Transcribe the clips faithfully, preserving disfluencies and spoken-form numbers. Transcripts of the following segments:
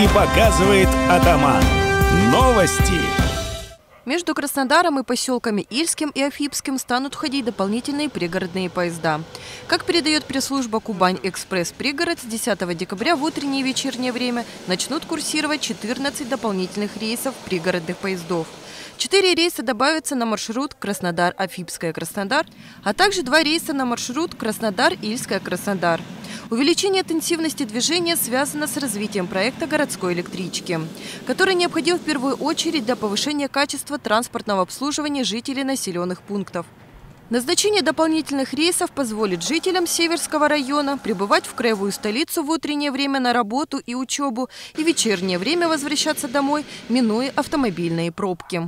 и показывает атаман. Новости. Между Краснодаром и поселками Ильским и Афипским станут ходить дополнительные пригородные поезда. Как передает пресс-служба «Кубань-Экспресс-Пригород», с десятого декабря в утреннее и вечернее время начнут курсировать четырнадцать дополнительных рейсов пригородных поездов. Четыре рейса добавятся на маршрут Краснодар-Афипская-Краснодар, а также два рейса на маршрут Краснодар-Ильская-Краснодар. Увеличение интенсивности движения связано с развитием проекта городской электрички, который необходим в первую очередь для повышения качества транспортного обслуживания жителей населенных пунктов. Назначение дополнительных рейсов позволит жителям Северского района прибывать в краевую столицу в утреннее время на работу и учебу и в вечернее время возвращаться домой, минуя автомобильные пробки.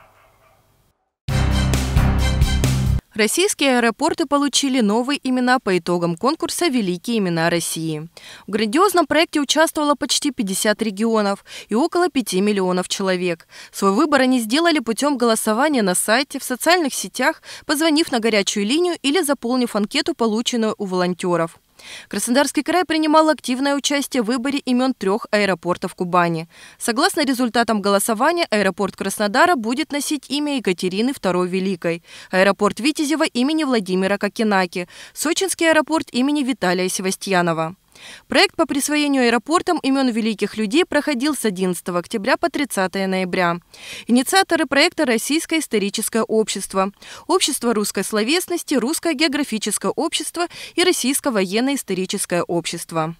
Российские аэропорты получили новые имена по итогам конкурса «Великие имена России». В грандиозном проекте участвовало почти пятьдесят регионов и около пяти миллионов человек. Свой выбор они сделали путем голосования на сайте, в социальных сетях, позвонив на горячую линию или заполнив анкету, полученную у волонтеров. Краснодарский край принимал активное участие в выборе имен трех аэропортов Кубани. Согласно результатам голосования, аэропорт Краснодара будет носить имя Екатерины второй Великой, аэропорт Витязева имени Владимира Кокенаки, Сочинский аэропорт имени Виталия Севастьянова. Проект по присвоению аэропортам имен великих людей проходил с одиннадцатого октября по тридцатое ноября. Инициаторы проекта – Российское историческое общество, Общество русской словесности, Русское географическое общество и Российское военно-историческое общество.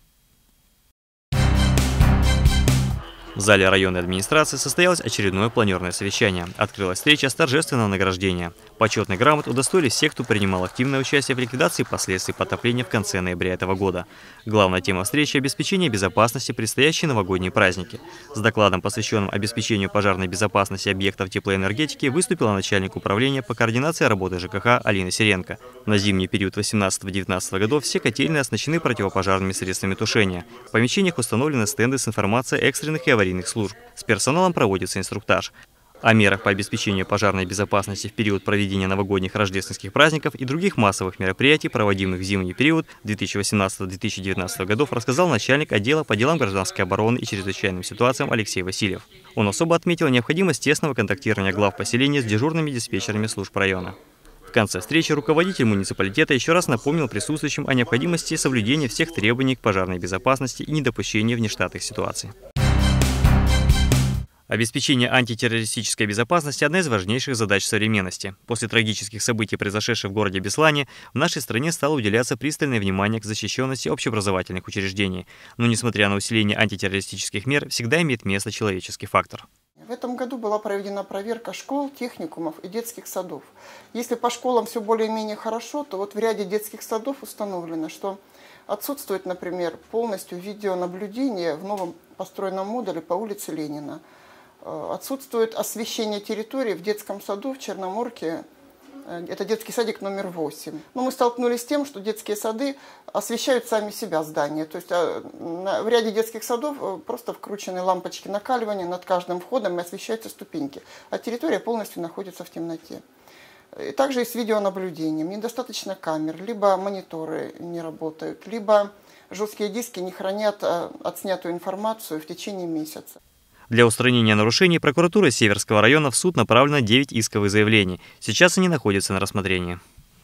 В зале районной администрации состоялось очередное планерное совещание. Открылась встреча с торжественного награждения. Почетный грамот удостоились все, кто принимал активное участие в ликвидации последствий потопления в конце ноября этого года. Главная тема встречи – обеспечение безопасности в предстоящие новогодние праздники. С докладом, посвященным обеспечению пожарной безопасности объектов теплоэнергетики, выступила начальник управления по координации работы ЖКХ Алина Сиренко. На зимний период восемнадцатого-девятнадцатого годов все котельные оснащены противопожарными средствами тушения. В помещениях установлены стенды с информацией экстренных и аварийных служб. С персоналом проводится инструктаж. О мерах по обеспечению пожарной безопасности в период проведения новогодних рождественских праздников и других массовых мероприятий, проводимых в зимний период две тысячи восемнадцатого — две тысячи девятнадцатого годов, рассказал начальник отдела по делам гражданской обороны и чрезвычайным ситуациям Алексей Васильев. Он особо отметил необходимость тесного контактирования глав поселения с дежурными диспетчерами служб района. В конце встречи руководитель муниципалитета еще раз напомнил присутствующим о необходимости соблюдения всех требований к пожарной безопасности и недопущения внештатных ситуаций. Обеспечение антитеррористической безопасности – одна из важнейших задач современности. После трагических событий, произошедших в городе Беслане, в нашей стране стало уделяться пристальное внимание к защищенности общеобразовательных учреждений. Но, несмотря на усиление антитеррористических мер, всегда имеет место человеческий фактор. В этом году была проведена проверка школ, техникумов и детских садов. Если по школам все более-менее хорошо, то вот в ряде детских садов установлено, что отсутствует, например, полностью видеонаблюдение в новом построенном модуле по улице Ленина. Отсутствует освещение территории в детском саду в Черноморке. Это детский садик номер восемь. Но мы столкнулись с тем, что детские сады освещают сами себя здания. То есть в ряде детских садов просто вкручены лампочки накаливания над каждым входом и освещаются ступеньки. А территория полностью находится в темноте. И также и с видеонаблюдением. Недостаточно камер, либо мониторы не работают, либо жесткие диски не хранят отснятую информацию в течение месяца. Для устранения нарушений прокуратурой Северского района в суд направлено девять исковых заявлений. Сейчас они находятся на рассмотрении.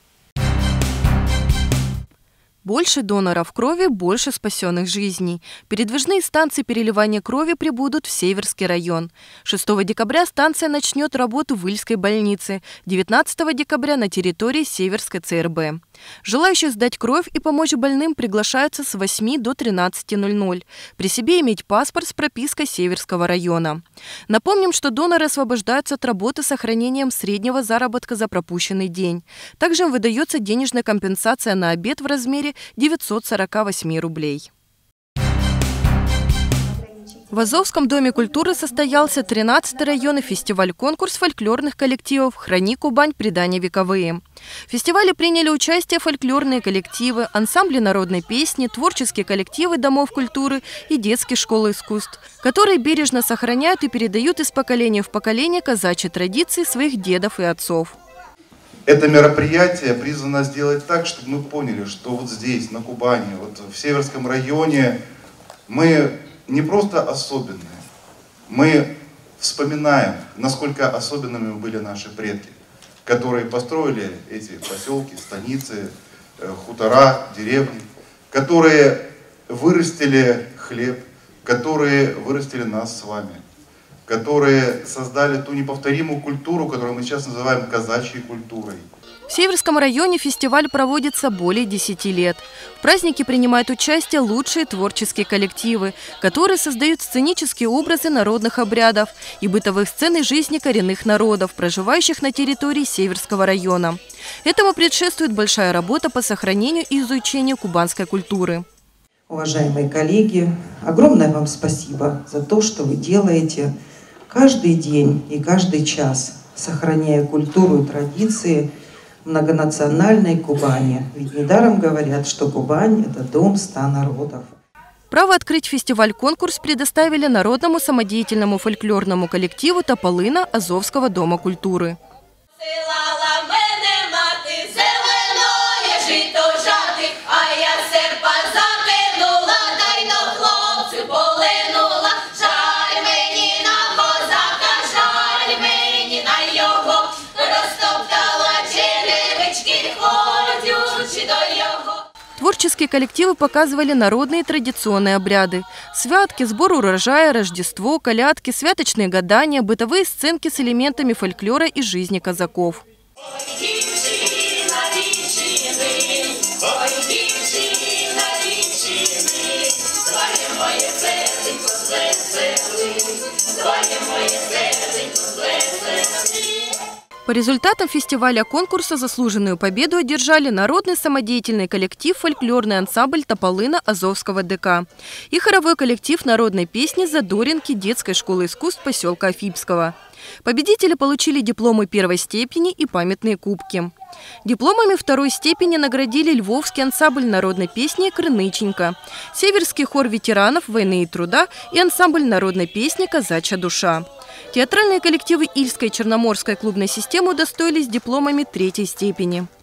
Больше доноров крови, больше спасенных жизней. Передвижные станции переливания крови прибудут в Северский район. шестого декабря станция начнет работу в Ильской больнице, девятнадцатого декабря на территории Северской ЦРБ. Желающие сдать кровь и помочь больным приглашаются с восьми до тринадцати ноль-ноль. При себе иметь паспорт с пропиской Северского района. Напомним, что доноры освобождаются от работы с сохранением среднего заработка за пропущенный день. Также им выдается денежная компенсация на обед в размере девятьсот сорок восемь рублей. В Азовском доме культуры состоялся тринадцатый районный фестиваль-конкурс фольклорных коллективов «Храни Кубань. Предания вековые». В фестивале приняли участие фольклорные коллективы, ансамбли народной песни, творческие коллективы домов культуры и детские школы искусств, которые бережно сохраняют и передают из поколения в поколение казачьи традиции своих дедов и отцов. Это мероприятие призвано сделать так, чтобы мы поняли, что вот здесь, на Кубани, вот в Северском районе, мы не просто особенные. Мы вспоминаем, насколько особенными были наши предки, которые построили эти поселки, станицы, хутора, деревни, которые вырастили хлеб, которые вырастили нас с вами, которые создали ту неповторимую культуру, которую мы сейчас называем казачьей культурой. В Северском районе фестиваль проводится более десяти лет. В празднике принимают участие лучшие творческие коллективы, которые создают сценические образы народных обрядов и бытовых сцен из жизни коренных народов, проживающих на территории Северского района. Этому предшествует большая работа по сохранению и изучению кубанской культуры. Уважаемые коллеги, огромное вам спасибо за то, что вы делаете каждый день и каждый час, сохраняя культуру и традиции многонациональной Кубани. Ведь недаром говорят, что Кубань – это дом ста народов. Право открыть фестиваль-конкурс предоставили народному самодеятельному фольклорному коллективу «Тополина» Азовского дома культуры. Творческие коллективы показывали народные традиционные обряды. Святки, сбор урожая, Рождество, колядки, святочные гадания, бытовые сценки с элементами фольклора и жизни казаков. По результатам фестиваля-конкурса заслуженную победу одержали народный самодеятельный коллектив «Фольклорный ансамбль Тополына» Азовского ДК и хоровой коллектив народной песни «Задоринки» детской школы искусств поселка Афипского. Победители получили дипломы первой степени и памятные кубки. Дипломами второй степени наградили Львовский ансамбль народной песни «Крыныченька», Северский хор ветеранов войны и труда и ансамбль народной песни «Казачья душа». Театральные коллективы Ильской и Черноморской клубной системы удостоились дипломами третьей степени.